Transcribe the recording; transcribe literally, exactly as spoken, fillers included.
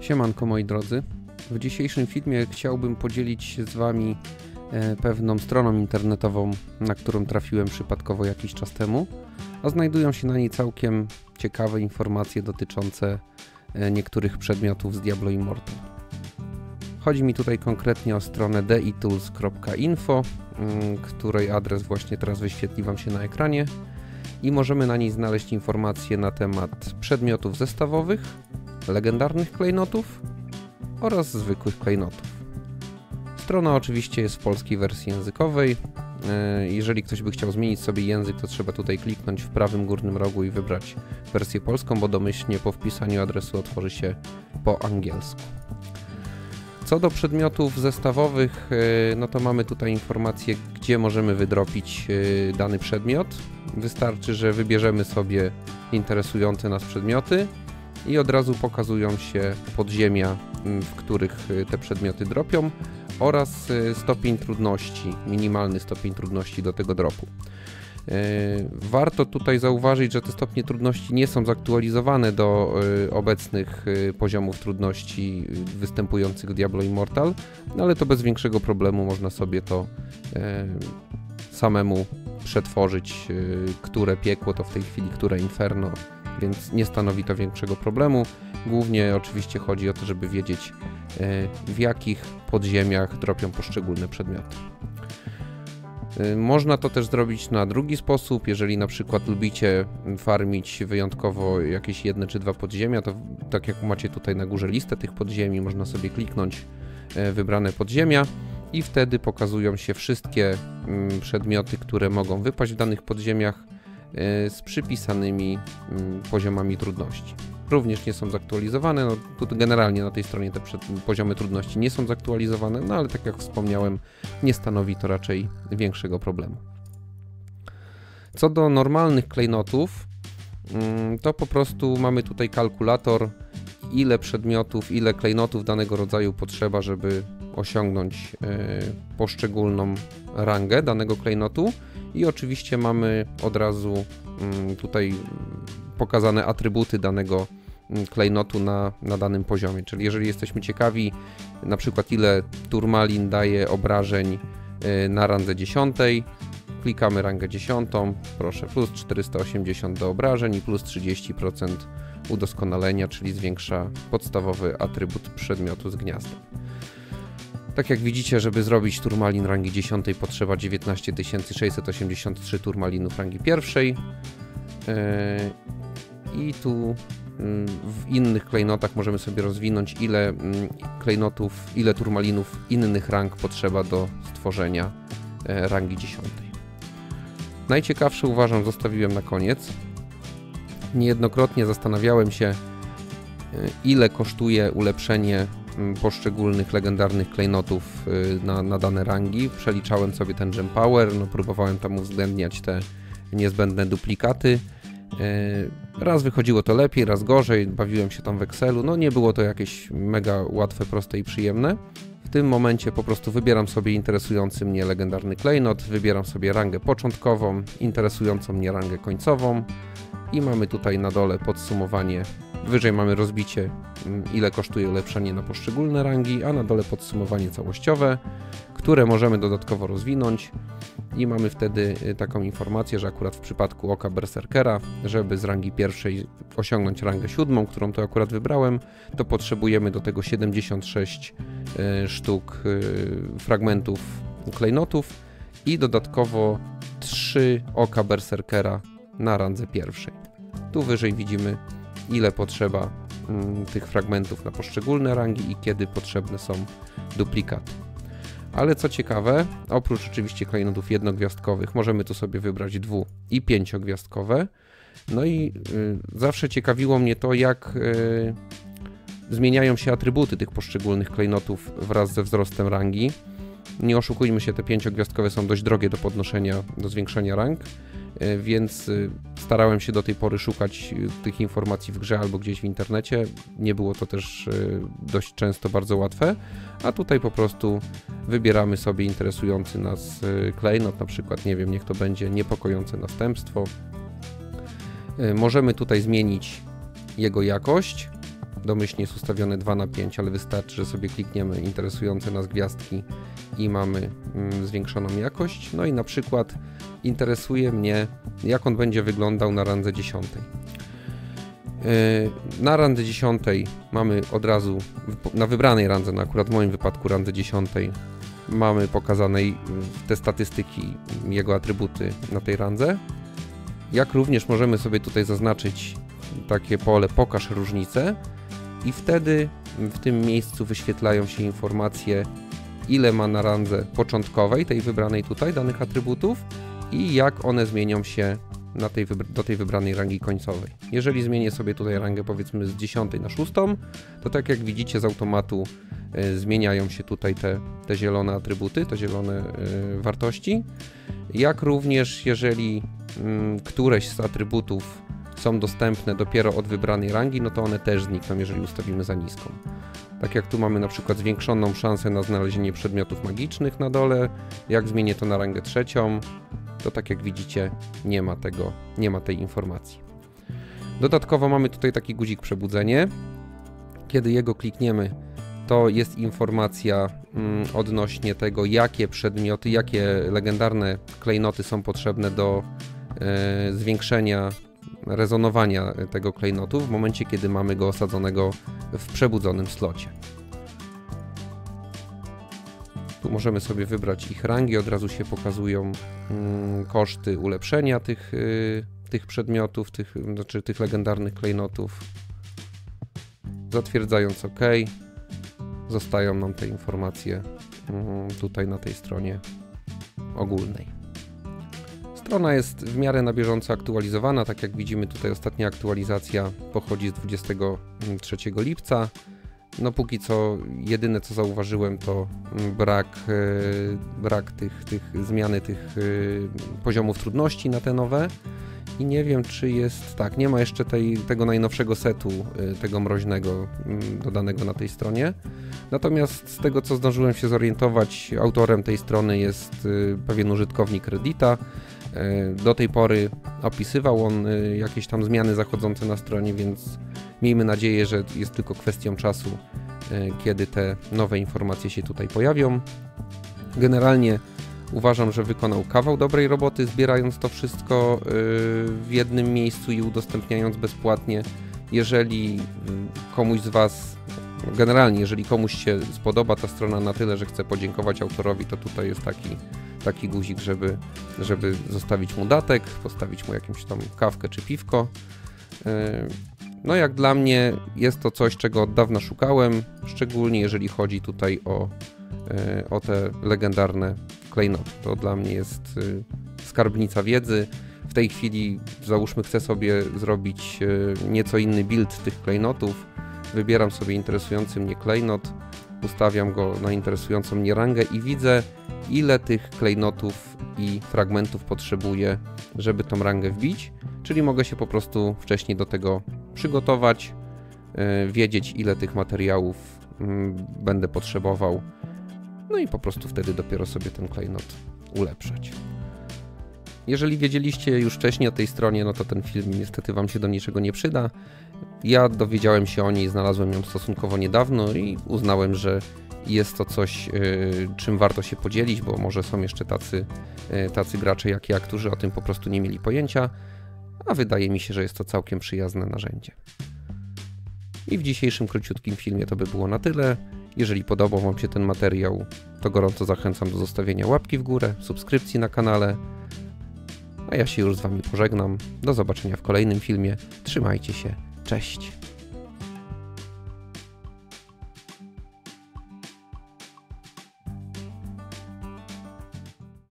Siemanko moi drodzy, w dzisiejszym filmie chciałbym podzielić się z Wami pewną stroną internetową, na którą trafiłem przypadkowo jakiś czas temu, a znajdują się na niej całkiem ciekawe informacje dotyczące niektórych przedmiotów z Diablo Immortal. Chodzi mi tutaj konkretnie o stronę d i tools kropka info, której adres właśnie teraz wyświetli Wam się na ekranie i możemy na niej znaleźć informacje na temat przedmiotów zestawowych, legendarnych klejnotów oraz zwykłych klejnotów. Strona oczywiście jest w polskiej wersji językowej. Jeżeli ktoś by chciał zmienić sobie język, to trzeba tutaj kliknąć w prawym górnym rogu i wybrać wersję polską, bo domyślnie po wpisaniu adresu otworzy się po angielsku. Co do przedmiotów zestawowych, no to mamy tutaj informację, gdzie możemy wydropić dany przedmiot. Wystarczy, że wybierzemy sobie interesujące nas przedmioty i od razu pokazują się podziemia, w których te przedmioty dropią, oraz stopień trudności, minimalny stopień trudności do tego dropu. Warto tutaj zauważyć, że te stopnie trudności nie są zaktualizowane do obecnych poziomów trudności występujących w Diablo Immortal, no ale to bez większego problemu można sobie to samemu przetworzyć, które piekło to w tej chwili, które inferno, więc nie stanowi to większego problemu. Głównie oczywiście chodzi o to, żeby wiedzieć, w jakich podziemiach dropią poszczególne przedmioty. Można to też zrobić na drugi sposób. Jeżeli na przykład lubicie farmić wyjątkowo jakieś jedne czy dwa podziemia, to tak jak macie tutaj na górze listę tych podziemi, można sobie kliknąć wybrane podziemia i wtedy pokazują się wszystkie przedmioty, które mogą wypaść w danych podziemiach z przypisanymi poziomami trudności. Również nie są zaktualizowane, no, tu generalnie na tej stronie te poziomy trudności nie są zaktualizowane, no ale tak jak wspomniałem, nie stanowi to raczej większego problemu. Co do normalnych klejnotów, to po prostu mamy tutaj kalkulator, ile przedmiotów, ile klejnotów danego rodzaju potrzeba, żeby osiągnąć poszczególną rangę danego klejnotu i oczywiście mamy od razu tutaj pokazane atrybuty danego klejnotu na, na danym poziomie, czyli jeżeli jesteśmy ciekawi na przykład ile turmalin daje obrażeń na randze dziesiątej, klikamy rangę dziesiątą, proszę, plus czterysta osiemdziesiąt do obrażeń i plus trzydzieści procent udoskonalenia, czyli zwiększa podstawowy atrybut przedmiotu z gniazdem. Tak jak widzicie, żeby zrobić turmalin rangi dziesiątej potrzeba dziewiętnaście tysięcy sześćset osiemdziesiąt trzy turmalinów rangi pierwszej. I tu w innych klejnotach możemy sobie rozwinąć, ile klejnotów, ile turmalinów innych rang potrzeba do stworzenia rangi dziesiątej. Najciekawsze uważam zostawiłem na koniec. Niejednokrotnie zastanawiałem się, ile kosztuje ulepszenie poszczególnych legendarnych klejnotów na, na dane rangi. Przeliczałem sobie ten gem power, no próbowałem tam uwzględniać te niezbędne duplikaty. Raz wychodziło to lepiej, raz gorzej, bawiłem się tam w Excelu, no nie było to jakieś mega łatwe, proste i przyjemne. W tym momencie po prostu wybieram sobie interesujący mnie legendarny klejnot, wybieram sobie rangę początkową, interesującą mnie rangę końcową i mamy tutaj na dole podsumowanie, wyżej mamy rozbicie, ile kosztuje ulepszenie na poszczególne rangi, a na dole podsumowanie całościowe, które możemy dodatkowo rozwinąć i mamy wtedy taką informację, że akurat w przypadku Oka Berserkera, żeby z rangi pierwszej osiągnąć rangę siódmą, którą to akurat wybrałem, to potrzebujemy do tego siedemdziesiąt sześć sztuk fragmentów klejnotów i dodatkowo trzy Oka Berserkera na randze pierwszej. Tu wyżej widzimy, ile potrzeba tych fragmentów na poszczególne rangi i kiedy potrzebne są duplikaty. Ale co ciekawe, oprócz oczywiście klejnotów jednogwiazdkowych, możemy tu sobie wybrać dwu- i pięciogwiazdkowe. No i y, zawsze ciekawiło mnie to, jak y, zmieniają się atrybuty tych poszczególnych klejnotów wraz ze wzrostem rangi. Nie oszukujmy się, te pięciogwiazdkowe są dość drogie do podnoszenia, do zwiększenia rank, y, więc y, starałem się do tej pory szukać tych informacji w grze albo gdzieś w internecie. Nie było to też y, dość często bardzo łatwe, a tutaj po prostu wybieramy sobie interesujący nas klejnot, na przykład, nie wiem, niech to będzie niepokojące następstwo. Możemy tutaj zmienić jego jakość domyślnie jest ustawiony dwa na pięć, ale wystarczy, że sobie klikniemy interesujące nas gwiazdki i mamy mm, zwiększoną jakość. No i na przykład interesuje mnie, jak on będzie wyglądał na randze dziesiątej. Na randze dziesiątej mamy od razu, na wybranej randze, no akurat w moim wypadku randze dziesiątej, mamy pokazane te statystyki, jego atrybuty na tej randze. Jak również możemy sobie tutaj zaznaczyć takie pole pokaż różnicę i wtedy w tym miejscu wyświetlają się informacje, ile ma na randze początkowej, tej wybranej tutaj, danych atrybutów i jak one zmienią się na tej do tej wybranej rangi końcowej. Jeżeli zmienię sobie tutaj rangę powiedzmy z dziesiątej na szóstą, to tak jak widzicie z automatu y, zmieniają się tutaj te, te zielone atrybuty, te zielone y, wartości. Jak również jeżeli y, któreś z atrybutów są dostępne dopiero od wybranej rangi, no to one też znikną, jeżeli ustawimy za niską. Tak jak tu mamy na przykład zwiększoną szansę na znalezienie przedmiotów magicznych na dole, jak zmienię to na rangę trzecią, to tak jak widzicie nie ma tego, nie ma tej informacji. Dodatkowo mamy tutaj taki guzik przebudzenie. Kiedy jego klikniemy, to jest informacja mm, odnośnie tego, jakie przedmioty, jakie legendarne klejnoty są potrzebne do e, zwiększenia rezonowania tego klejnotu w momencie, kiedy mamy go osadzonego w przebudzonym slocie. Tu możemy sobie wybrać ich rangi, od razu się pokazują mm, koszty ulepszenia tych, y, tych przedmiotów, tych, znaczy tych legendarnych klejnotów. Zatwierdzając OK, zostają nam te informacje mm, tutaj na tej stronie ogólnej. Strona jest w miarę na bieżąco aktualizowana, tak jak widzimy tutaj ostatnia aktualizacja pochodzi z dwudziestego trzeciego lipca. No póki co jedyne co zauważyłem to brak, brak tych, tych zmiany tych poziomów trudności na te nowe i nie wiem czy jest, tak, nie ma jeszcze tej, tego najnowszego setu, tego mroźnego dodanego na tej stronie. Natomiast z tego co zdążyłem się zorientować, autorem tej strony jest pewien użytkownik Reddita. Do tej pory opisywał on jakieś tam zmiany zachodzące na stronie, więc miejmy nadzieję, że jest tylko kwestią czasu, kiedy te nowe informacje się tutaj pojawią. Generalnie uważam, że wykonał kawał dobrej roboty, zbierając to wszystko w jednym miejscu i udostępniając bezpłatnie. Jeżeli komuś z Was, generalnie jeżeli komuś się spodoba ta strona na tyle, że chce podziękować autorowi, to tutaj jest taki, taki guzik, żeby, żeby zostawić mu datek, postawić mu jakąś tam kawkę czy piwko. No jak dla mnie jest to coś, czego od dawna szukałem, szczególnie jeżeli chodzi tutaj o, o te legendarne klejnoty. To dla mnie jest skarbnica wiedzy. W tej chwili załóżmy chcę sobie zrobić nieco inny build tych klejnotów. Wybieram sobie interesujący mnie klejnot, ustawiam go na interesującą mnie rangę i widzę ile tych klejnotów i fragmentów potrzebuję, żeby tą rangę wbić. Czyli mogę się po prostu wcześniej do tego przygotować, yy, wiedzieć ile tych materiałów yy, będę potrzebował, no i po prostu wtedy dopiero sobie ten klejnot ulepszać. Jeżeli wiedzieliście już wcześniej o tej stronie, no to ten film niestety Wam się do niczego nie przyda. Ja dowiedziałem się o niej, znalazłem ją stosunkowo niedawno i uznałem, że jest to coś, yy, czym warto się podzielić, bo może są jeszcze tacy, yy, tacy gracze jak ja, którzy o tym po prostu nie mieli pojęcia. A wydaje mi się, że jest to całkiem przyjazne narzędzie. I w dzisiejszym króciutkim filmie to by było na tyle. Jeżeli podobał Wam się ten materiał, to gorąco zachęcam do zostawienia łapki w górę, subskrypcji na kanale. A ja się już z Wami pożegnam. Do zobaczenia w kolejnym filmie. Trzymajcie się. Cześć!